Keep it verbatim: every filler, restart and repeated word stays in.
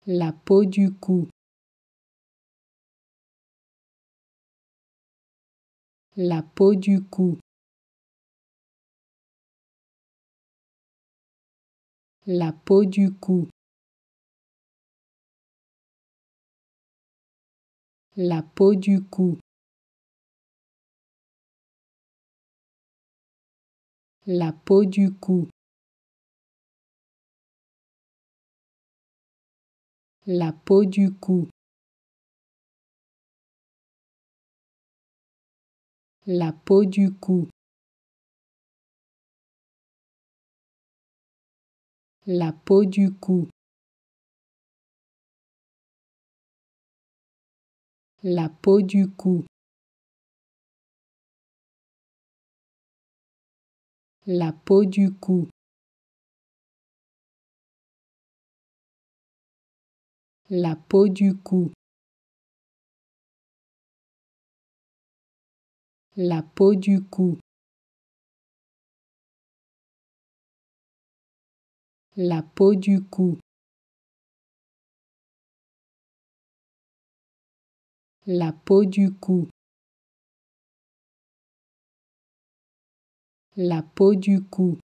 La peau du cou. La peau du cou. La peau du cou. La peau du cou. La peau du cou. La peau du cou. La peau du cou. La peau du cou. La peau du cou. La peau du cou. La peau du cou. La peau du cou. La peau du cou. La peau du cou. La peau du cou.